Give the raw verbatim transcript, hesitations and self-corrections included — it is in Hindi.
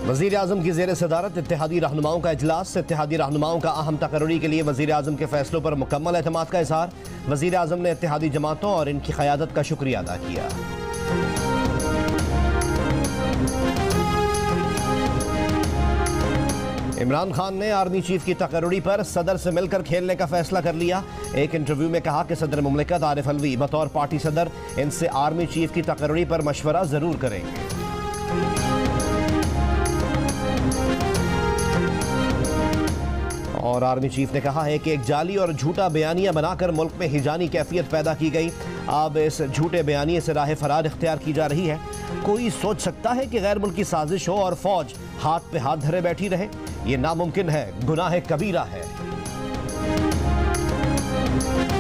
वज़ीर आज़म की ज़ेर सदारत इत्तेहादी रहनुमाओं का इजलास। इत्तेहादी रहनुमाओं का अहम तकर्री के लिए वज़ीर आज़म के फैसलों पर मुकम्मल एतमाद का इज़हार। वज़ीर आज़म ने इत्तेहादी जमातों और इनकी क़यादत का शुक्रिया अदा किया। इमरान खान ने आर्मी चीफ की तकर्री पर सदर से मिलकर खेलने का फैसला कर लिया। एक इंटरव्यू में कहा कि सदर मुमलिकत आरिफ अलवी बतौर पार्टी सदर इनसे आर्मी चीफ की तकर्री पर मशवरा ज़रूर करेंगे। और आर्मी चीफ ने कहा है कि एक जाली और झूठा बयानिया बनाकर मुल्क में हिजानी कैफियत पैदा की गई। अब इस झूठे बयानिए से राह फरार इख्तियार की जा रही है। कोई सोच सकता है कि गैर मुल्की साजिश हो और फौज हाथ पे हाथ धरे बैठी रहे? ये नामुमकिन है, गुनाह कबीरा है।